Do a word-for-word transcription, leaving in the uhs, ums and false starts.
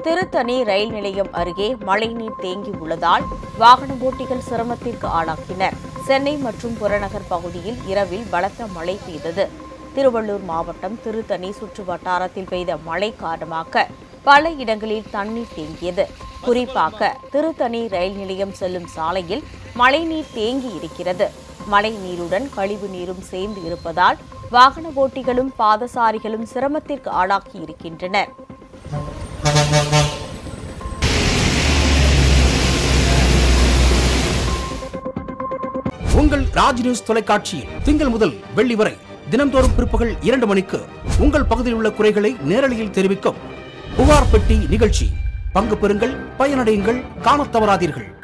திருத்தணி ரயில் நிலையம் அருகே மழைநீர் தேங்கி உள்ளதால் வாகன ஓட்டிகள் சிரமத்திற்கு ஆளாக்கினர். சென்னை மற்றும் புறநகர் பகுதியில் இரவில் பலத்த மழை பெய்தது. திருவள்ளூர் மாவட்டம் திருத்தணி சுற்று வட்டாரத்தில் பெய்த மழை காரணமாக பல இடங்களில் தண்ணீர் தேங்கியது. குறிப்பாக திருத்தணி ரயில் நிலையம் செல்லும் சாலையில் மழைநீர் தேங்கி இருக்கிறது. மழை நீருடன் கழிவு நீரும் சேர்ந்து இருப்பதால் வாகன ஓட்டிகளும் பாதசாரிகளும் சிரமத்திற்கு ஆளாகி இருக்கின்றனர். உங்கள் ராஜ் நியூஸ் தொலைக்காட்சியில் திங்கள் முதல் வெள்ளி வரை தினந்தோறும் பிற்பகல் இரண்டு மணிக்கு உங்கள் பகுதியில் உள்ள குறைகளை நேரலையில் தெரிவிக்கும் புகார் பெட்டி நிகழ்ச்சி. பங்கு பெறுங்கள், பயனடையுங்கள், காணத் தவறாதீர்கள்.